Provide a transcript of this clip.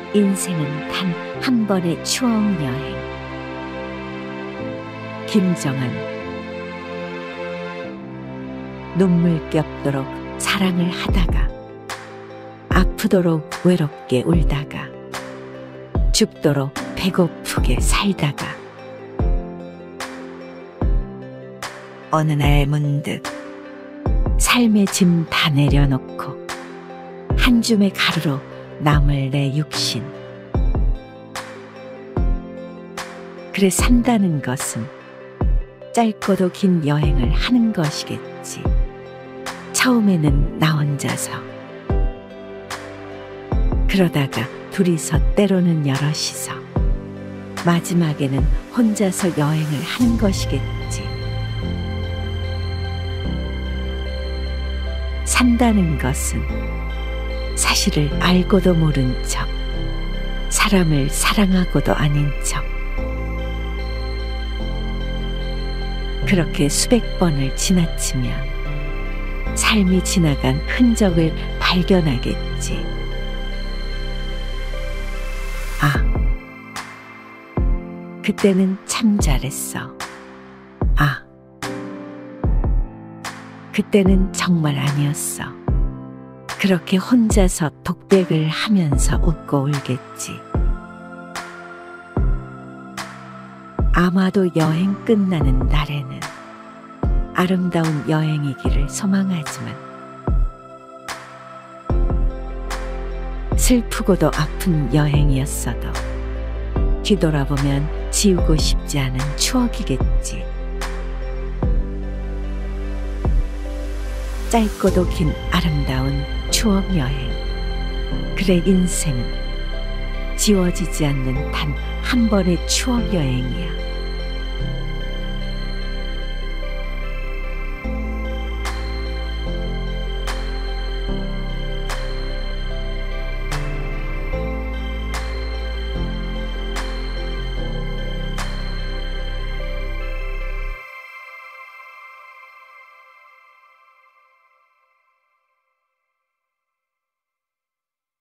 인생은 단 한 번의 추억 여행. 김정은. 눈물겹도록 사랑을 하다가 아프도록 외롭게 울다가 죽도록 배고프게 살다가 어느 날 문득 삶의 짐 다 내려놓고 한 줌의 가루로 남을 내 육신. 그래 산다는 것은 짧고도 긴 여행을 하는 것이겠지. 처음에는 나 혼자서, 그러다가 둘이서 때로는 여럿이서, 마지막에는 혼자서 여행을 하는 것이겠지. 산다는 것은 사실을 알고도 모른 척, 사람을 사랑하고도 아닌 척, 그렇게 수백 번을 지나치면 삶이 지나간 흔적을 발견하겠지. 아, 그때는 참 잘했어. 아, 그때는 정말 아니었어. 그렇게 혼자서 독백을 하면서 웃고 울겠지. 아마도 여행 끝나는 날에는 아름다운 여행이기를 소망하지만 슬프고도 아픈 여행이었어도 뒤돌아보면 지우고 싶지 않은 추억이겠지. 짧고도 긴 아름다운 추억 여행. 그래 인생은 지워지지 않는 단 한 번의 추억 여행이야.